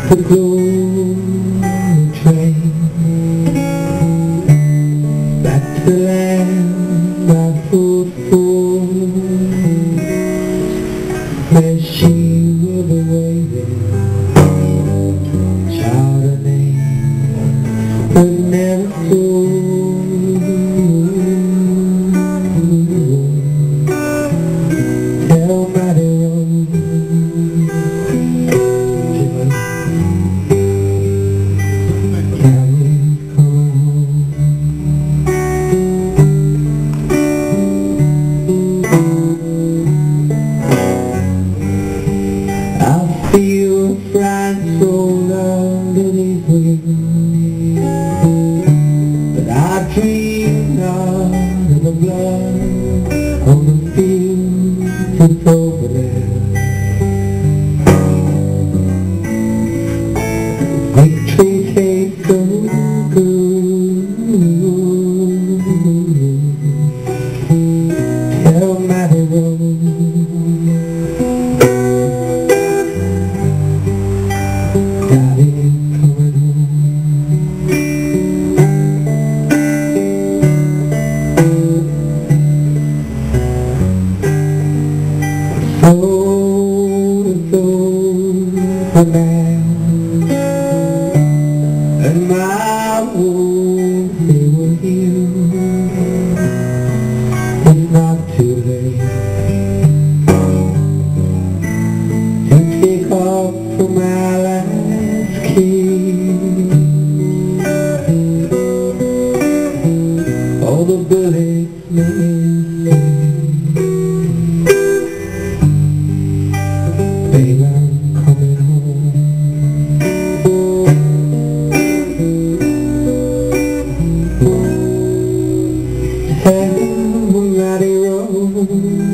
the glory train back to the land I fought for, where she will be waiting. Child her name would never fall. Tell Matty Rose, I feel France roll underneath me, but I dream not of the blood on the field that's over there. Victory tastes so good. Tell Matty Rose, Daddy's coming home. So the man, and my wounds they will heal. It's not too late to take off from my last kiss. All the bullets missing. Babe, I'm coming home. Tell Matty Rose,